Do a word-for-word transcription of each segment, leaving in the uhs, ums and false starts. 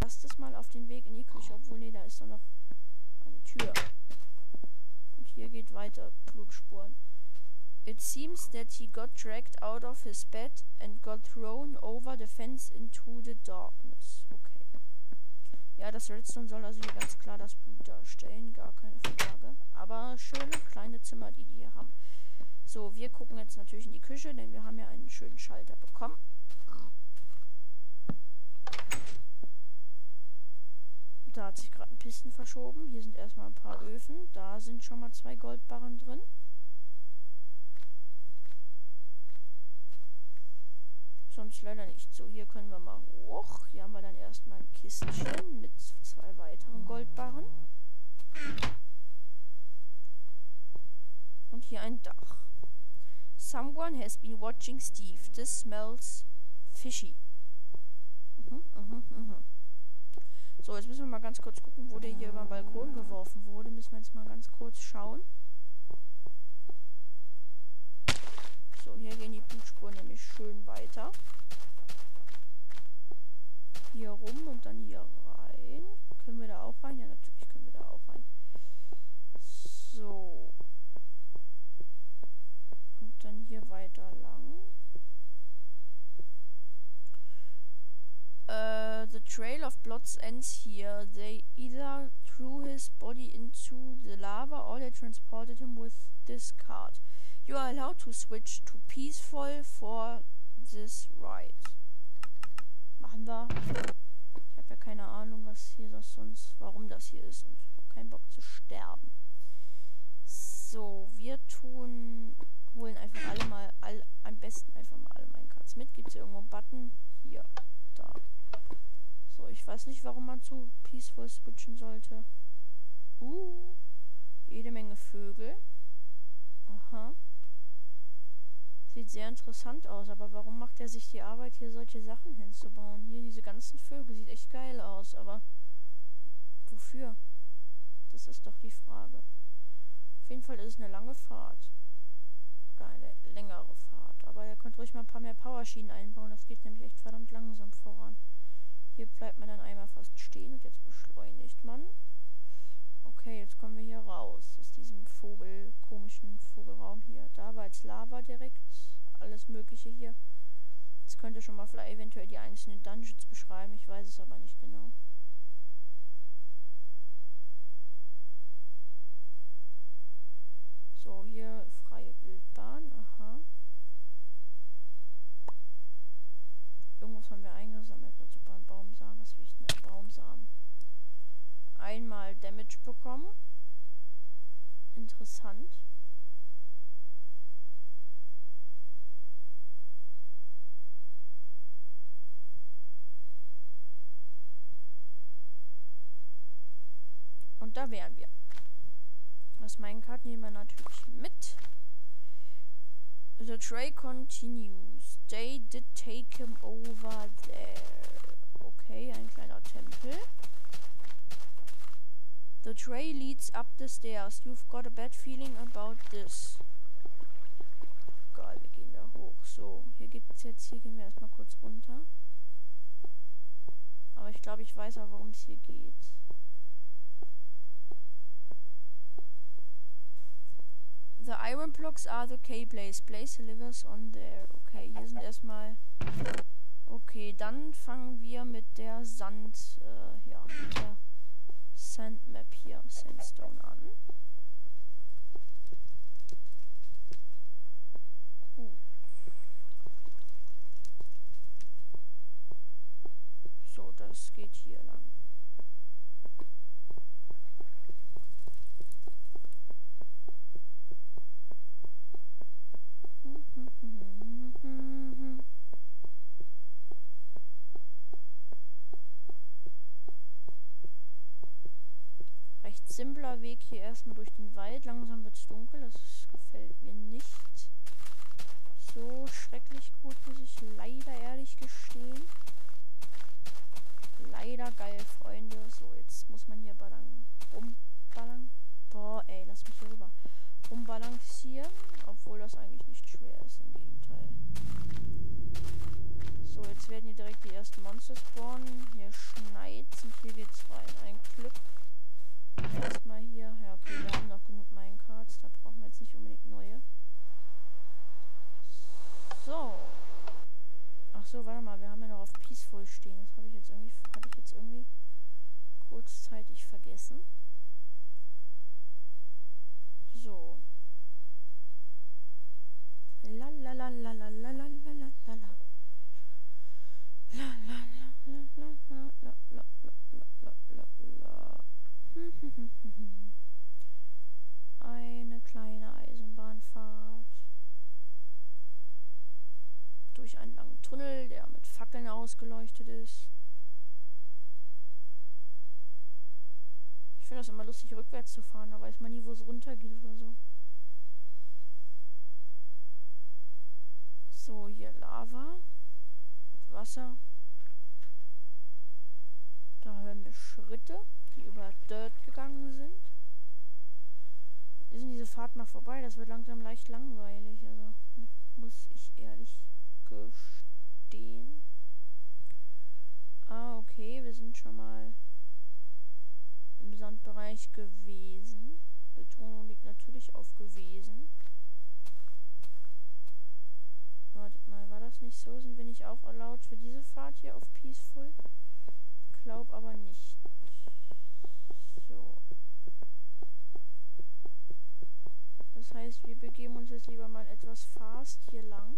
erstes mal auf den Weg in die Küche. Obwohl, nee, da ist doch noch eine Tür. Und hier geht weiter. Blutspuren. It seems that he got dragged out of his bed and got thrown over the fence into the darkness. Okay. Ja, das Redstone soll also hier ganz klar das Blut darstellen. Gar keine Frage. Aber schöne kleine Zimmer, die die hier haben. So, wir gucken jetzt natürlich in die Küche, denn wir haben ja einen schönen Schalter bekommen. Da hat sich gerade ein Pisten verschoben. Hier sind erstmal ein paar Öfen. Da sind schon mal zwei Goldbarren drin. Sonst leider nicht. So, hier können wir mal hoch. Hier haben wir dann erstmal ein Kistchen mit zwei weiteren Goldbarren. Und hier ein Dach. Someone has been watching Steve. This smells fishy. Mhm, mhm, mhm. So, jetzt müssen wir mal ganz kurz gucken, wo der hier über den Balkon geworfen wurde. Müssen wir jetzt mal ganz kurz schauen. So, hier gehen die Blutspuren nämlich schön weiter. Hier rum und dann hier rein. Können wir da auch rein? Ja, natürlich können wir da auch rein. So. Und dann hier weiter lang. Uh, the trail of bloods ends here. They either threw his body into the lava or they transported him with this cart. You are allowed to switch to peaceful for this ride. Machen wir. Ich habe ja keine Ahnung, was hier das sonst, warum das hier ist und ich habe keinen Bock zu sterben. So, wir tun, holen einfach alle mal, all, am besten einfach mal alle Minecarts mit. Gibt es hier irgendwo einen Button? Hier, da. So, ich weiß nicht, warum man zu peaceful switchen sollte. Uh, jede Menge Vögel. Aha. Sieht sehr interessant aus, aber warum macht er sich die Arbeit, hier solche Sachen hinzubauen? Hier diese ganzen Vögel, sieht echt geil aus, aber wofür? Das ist doch die Frage. Auf jeden Fall ist es eine lange Fahrt. Oder eine längere Fahrt. Aber ihr könnt ruhig mal ein paar mehr Powerschienen einbauen, das geht nämlich echt verdammt langsam voran. Hier bleibt man dann einmal fast stehen und jetzt beschleunigt man. Okay, jetzt kommen wir hier raus aus diesem Vogel, komischen Vogelraum hier. Da war jetzt Lava direkt, alles mögliche hier. Jetzt könnt ihr schon mal vielleicht eventuell die einzelnen Dungeons beschreiben, ich weiß es aber nicht genau. So, hier freie Wildbahn, aha. Irgendwas haben wir eingesammelt, also beim Baumsamen, was will ich denn mit Baumsamen? Einmal Damage bekommen. Interessant. Und da wären wir. Das Minecart nehmen wir natürlich mit. The tray continues. They did take him over there. Okay, ein kleiner Tempel. The tray leads up the stairs. You've got a bad feeling about this. Geil, wir gehen da hoch. So, hier gibt es jetzt, hier gehen wir erstmal kurz runter. Aber ich glaube, ich weiß auch, worum es hier geht. The iron blocks are the K-Blaze. Blaze delivers on there. Okay, hier sind erstmal... Okay, dann fangen wir mit der Sand... Äh, ja, mit der Sandmap hier, Sandstone an. Gut. So, das geht hier lang. Recht simpler Weg hier erstmal durch den Wald. Langsam wird es dunkel. Das gefällt mir nicht so schrecklich gut, muss ich leider ehrlich gestehen. Leider geil, Freunde. So, jetzt muss man hier ballern, rumballern. Boah, ey, lass mich hier rüber rumbalancieren. Obwohl das eigentlich nicht schwer ist, im Gegenteil. So, jetzt werden hier direkt die ersten Monster spawnen. Hier schneit's. raus und hier geht's rein. Ein Glück. Erstmal hier. Ja, okay, wir haben noch genug Minecarts. Da brauchen wir jetzt nicht unbedingt neue. So. Ach so, warte mal. Wir haben ja noch auf Peaceful stehen. Das habe ich jetzt irgendwie, habe ich jetzt irgendwie kurzzeitig vergessen. So. La la la la la la la la la la la. La la la la la la la la la la la. Eine kleine Eisenbahnfahrt durch einen langen Tunnel, der mit Fackeln ausgeleuchtet ist. Ich finde das immer lustig, rückwärts zu fahren, da weiß man nie, wo es runter geht oder so. So, hier Lava und Wasser. Da hören wir Schritte, die über Dirt gegangen sind. Ist diese Fahrt mal vorbei? Das wird langsam leicht langweilig, also muss ich ehrlich gestehen. Ah, okay, wir sind schon mal im Sandbereich gewesen. Betonung liegt natürlich auf gewesen. Wartet mal, war das nicht so? Sind wir nicht auch erlaubt für diese Fahrt hier auf Peaceful? Glaub aber nicht. So. Das heißt, wir begeben uns jetzt lieber mal etwas fast hier lang.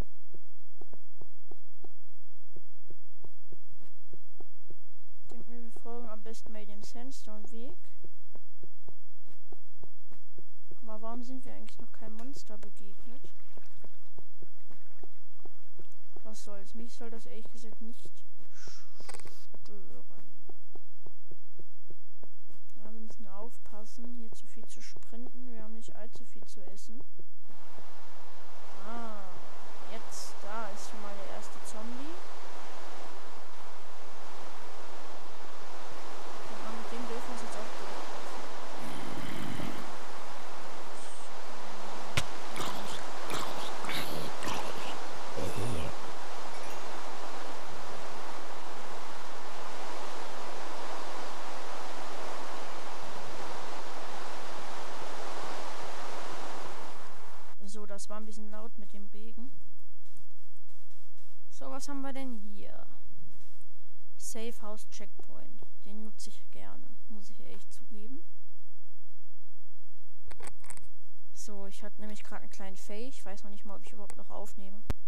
Denken wir, wir folgen am besten mal dem Sandstone-Weg. Aber warum sind wir eigentlich noch keinem Monster begegnet? Was soll's? Mich soll das ehrlich gesagt nicht stören. Ja, wir müssen aufpassen, hier zu viel zu sprinten. Wir haben nicht allzu viel zu essen. Ah, jetzt, da ist schon mal der erste Zombie. Und mit dem dürfen wir uns jetzt auch So, das war ein bisschen laut mit dem Regen. So, was haben wir denn hier? Safe House Checkpoint. Den nutze ich gerne, muss ich ehrlich zugeben. So, ich hatte nämlich gerade einen kleinen Fail. Ich weiß noch nicht mal, ob ich überhaupt noch aufnehme.